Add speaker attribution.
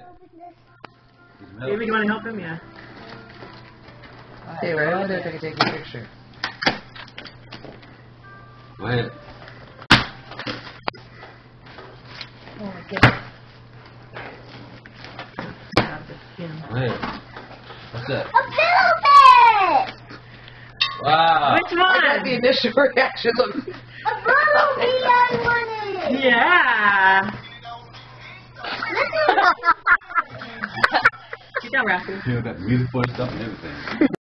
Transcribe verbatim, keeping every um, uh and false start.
Speaker 1: Baby, do you want to help him? Yeah.
Speaker 2: Hey, right over there so I can take your picture.
Speaker 3: Go ahead.
Speaker 1: Oh my goodness. Grab the skin.
Speaker 3: Go ahead. What's that?
Speaker 4: A pillow pet!
Speaker 3: Wow.
Speaker 1: Which one?
Speaker 2: I got the initial reaction of...
Speaker 4: A bumblebee I wanted!
Speaker 1: Yeah. Get down, Rafi.
Speaker 3: You got music for stuff and everything.